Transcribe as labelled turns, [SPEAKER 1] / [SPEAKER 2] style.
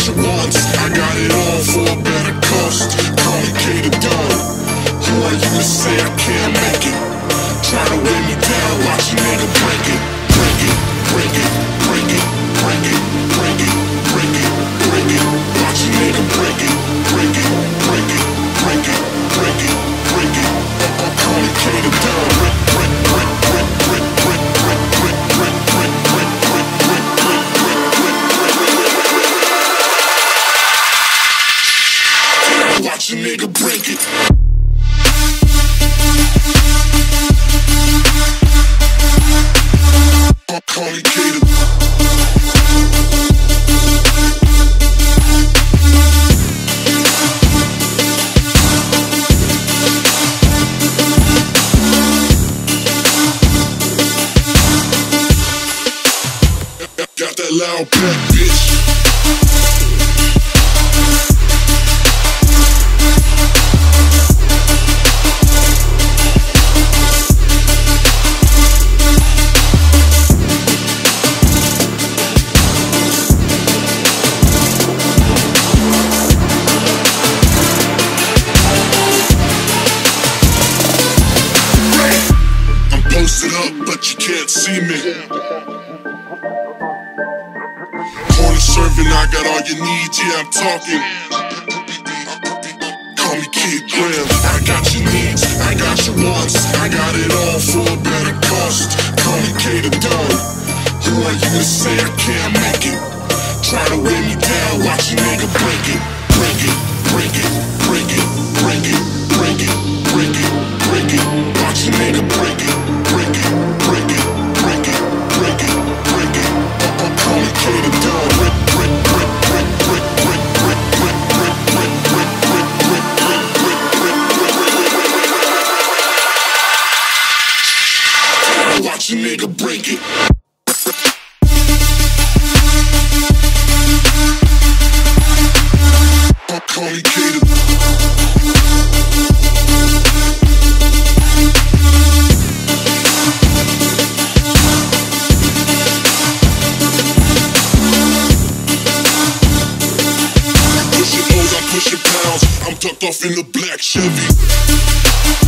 [SPEAKER 1] you once, I got it all for a better cost. Call me K the Don. Who are you to say I can't make it? Try to weigh me down, watch a nigga break it. Break it, break it, break it, break it, break it, break it, break it. Watch a nigga break it, break it, break it, break it, break it, break it. Call me K the Don. Break, break, break, break, break, break, break, break, break, break, break, break, break, break, break, break. Watch a nigga break it. Call me K the Got that loud back, bitch. I'm posted up, but you can't see me. Corner serving, I got all you need, yeah, I'm talking. Call me Kid Graham. I got your needs, I got your wants, I got it all for a better cost. Call me K the Don. Who are you to say I can't make it? Try to weigh me down, watch a nigga break it. Break it, break it, break it, break it, break it, break it, break it. Watch a nigga break it, break it, break it, break it, break it, break it. Call me K the Don. Break, break, break, break, break, break, break, break, break, break, break, break, break, break, break, break, break. Watch a nigga break it. Call me K the Pushing pounds, I'm tucked off in the black Chevy.